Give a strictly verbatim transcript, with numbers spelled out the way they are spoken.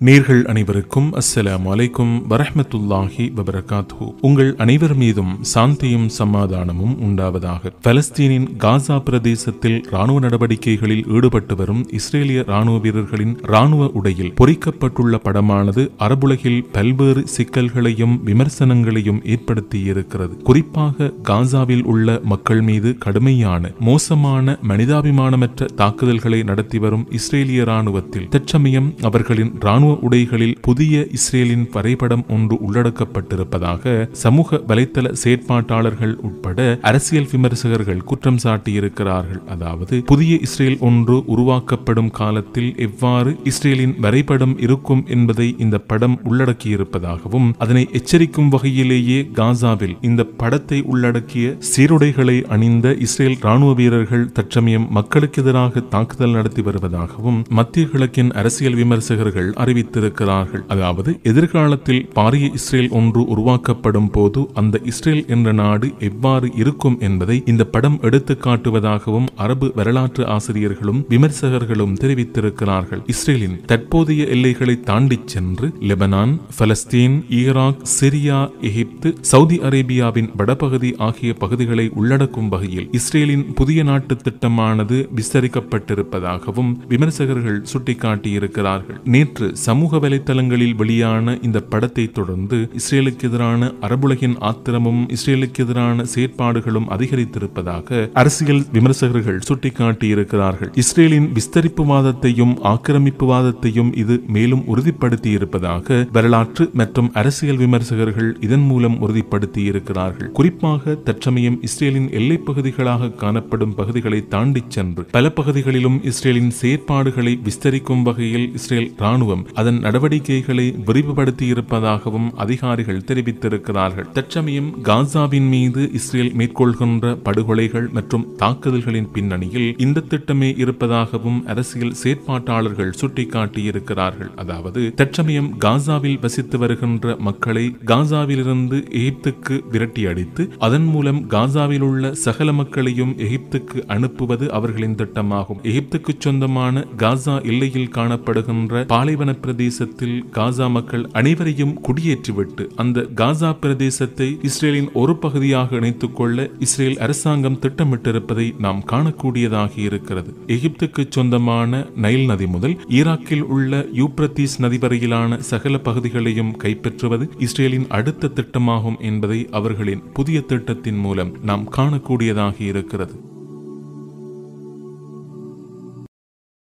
நேர்கள் அனைவருக்கும் அஸ்ஸலாமு அலைக்கும் வரஹ்மத்துல்லாஹி வபரகாத்துஹு. உங்கள் அனைவர் மீதும் சாந்தியும் சமாதானமும் உண்டாவதாக. பலஸ்தீனின் காசா பிரதேசத்தில் ராணுவ நடவடிக்கைகளில் ஈடுபட்டு வரும் இஸ்ரேலிய ராணுவ வீரர்களின் ராணுவ உடையில் பொறிக்கப்பட்டுள்ள படமானது அரபுலகில் பல்வேறு சிக்கல்களையும் விமர்சனங்களையும் ஏற்படுத்தியிருக்கிறது. குறிப்பாக காசாவில் உள்ள மக்கள் மீது கடுமையான மோசமான மனிதாபிமானமற்ற தாக்குதல்களை நடத்தி வரும் இஸ்ரேலிய ராணுவத்தில் தற்சமயம் அவர்களின் ராணுவ உடைகளில் புதிய இஸ்ரேலின் வரைபடம் ஒன்று உள்ளடக்கப்பட்டிருப்பதாக சமூக வலைத்தள செயற்பாட்டாளர்கள் உட்பட அரசியல் விமர்சகர்கள் குற்றம் சாட்டியிருக்கிறார்கள். அதாவது புதிய இஸ்ரேல் ஒன்று உருவாக்கப்படும் காலத்தில் எவ்வாறு இஸ்ரேலின் வரைபடம் இருக்கும் என்பதை இந்த படம் உள்ளடக்கியிருப்பதாகவும் அதனை எச்சரிக்கும் வகையிலேயே காசாவில் இந்த படத்தை உள்ளடக்கிய சீருடைகளை அணிந்த இஸ்ரேல் ராணுவ வீரர்கள் தற்சமயம் மக்களுக்கு எதிராக தாக்குதல் நடத்தி வருவதாகவும் மத்திய கிழக்கின் அரசியல் விமர்சகர்கள் அறிவித்திருக்கிறார்கள். அதாவது எதிர்காலத்தில் பாரிய இஸ்ரேல் ஒன்று உருவாக்கப்படும் போது அந்த இஸ்ரேல் என்ற நாடு எவ்வாறு இருக்கும் என்பதை இந்த படம் எடுத்து காட்டுவதாகவும் அரபு வரலாற்று ஆசிரியர்களும் விமர்சகர்களும் தெரிவித்திருக்கிறார்கள். இஸ்ரேலின் தற்போதைய எல்லைகளை தாண்டி சென்று Lebanon, Palestine, Iraq, Syria, Egypt, Saudi அரேபியாவின் வடபகுதி ஆகிய பகுதிகளை உள்ளடக்கும் வகையில் இஸ்ரேலின் புதிய நாட்டு திட்டமானது விஸ்தரிக்கப்பட்டிருப்பதாகவும் விமர்சகர்கள் சுட்டிக்காட்டியிருக்கிறார்கள். நேற்று சமூக வலைத்தளங்களில் வெளியான இந்த படத்தை தொடர்ந்து இஸ்ரேலுக்கு எதிரான அரபுலகின் ஆத்திரமும் இஸ்ரேலுக்கு எதிரான செயற்பாடுகளும் அதிகரித்திருப்பதாக அரசியல் விமர்சகர்கள் சுட்டிக்காட்டியிருக்கிறார்கள். இஸ்ரேலின் விஸ்தரிப்பு வாதத்தையும் ஆக்கிரமிப்பு வாதத்தையும் இது மேலும் உறுதிப்படுத்தி இருப்பதாக வரலாற்று மற்றும் அரசியல் விமர்சகர்கள் இதன் மூலம் உறுதிப்படுத்தி இருக்கிறார்கள். குறிப்பாக தற்சமயம் இஸ்ரேலின் எல்லைப் பகுதிகளாக காணப்படும் பகுதிகளை தாண்டி சென்று பல பகுதிகளிலும் இஸ்ரேலின் செயற்பாடுகளை விஸ்தரிக்கும் வகையில் இஸ்ரேல் ராணுவம் அதன் நடவடிக்கைகளை விரிவுபடுத்தி இருப்பதாகவும் அதிகாரிகள் தெரிவித்திருக்கிறார்கள். தற்சமயம் காசாவின் மீது இஸ்ரேல் மேற்கொள்கின்ற படுகொலைகள் மற்றும் தாக்குதல்களின் பின்னணியில் இந்த திட்டமே இருப்பதாகவும் அரசியல் செயற்பாட்டாளர்கள் சுட்டிக்காட்டியிருக்கிறார்கள். அதாவது தற்சமயம் காசாவில் வசித்து வருகின்ற மக்களை காசாவிலிருந்து எகிப்துக்கு விரட்டி அடித்து அதன் மூலம் காசாவில் உள்ள சகல மக்களையும் எகிப்துக்கு அனுப்புவது அவர்களின் திட்டமாகும். எகிப்துக்கு சொந்தமான காசா எல்லையில் காணப்படுகின்ற பாலைவன பிரதேசத்தில் காசா மக்கள் அனைவரையும் குடியேற்றிவிட்டு அந்த காசா பிரதேசத்தை இஸ்ரேலின் ஒரு பகுதியாக இணைத்துக் கொள்ள இஸ்ரேல் அரசாங்கம் திட்டமிட்டிருப்பதை நாம் காணக்கூடியதாக இருக்கிறது. எகிப்துக்கு சொந்தமான நைல் நதி முதல் ஈராக்கில் உள்ள யூப்ரத்தீஸ் நதி வரையிலான சகல பகுதிகளையும் கைப்பற்றுவது இஸ்ரேலின் அடுத்த திட்டமாகும் என்பதை அவர்களின் புதிய திட்டத்தின் மூலம் நாம் காணக்கூடியதாக இருக்கிறது.